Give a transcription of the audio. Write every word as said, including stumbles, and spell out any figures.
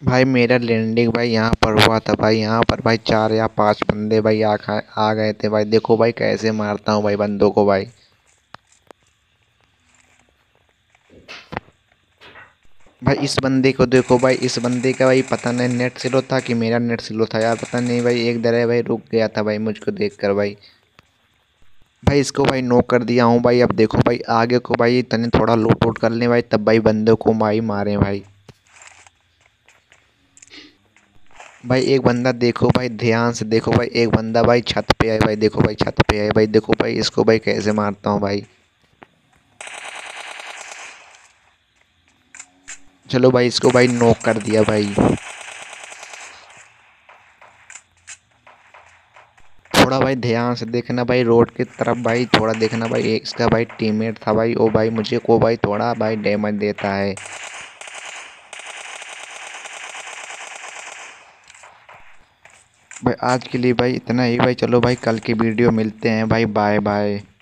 भाई मेरा लैंडिंग भाई यहाँ पर हुआ था भाई। यहाँ पर भाई चार या पांच बंदे भाई आ खा आ गए थे भाई। देखो भाई कैसे मारता हूँ भाई बंदों को भाई। भाई इस बंदे को देखो भाई। इस बंदे का भाई पता नहीं नेट स्लो था कि मेरा नेट स्लो था यार, पता नहीं भाई। एक दरे भाई रुक गया था भाई मुझको देख कर भाई। भाई इसको भाई नॉक कर दिया हूँ भाई। अब देखो भाई आगे को भाई तने थोड़ा लूट वूट कर ले भाई, तब भाई बंदों को भाई मारे भाई। भाई एक बंदा देखो भाई, ध्यान से देखो भाई। एक बंदा भाई छत पे है भाई। देखो भाई छत पे है भाई। देखो भाई इसको भाई कैसे मारता हूँ भाई। चलो भाई इसको भाई नॉक कर दिया भाई। थोड़ा भाई ध्यान से देखना भाई रोड की तरफ भाई, थोड़ा देखना भाई। एक इसका भाई टीममेट था भाई, ओ भाई मुझे को भाई थोड़ा भाई डैमेज देता है। भाई आज के लिए भाई इतना ही भाई। चलो भाई कल की वीडियो मिलते हैं भाई। Bye bye.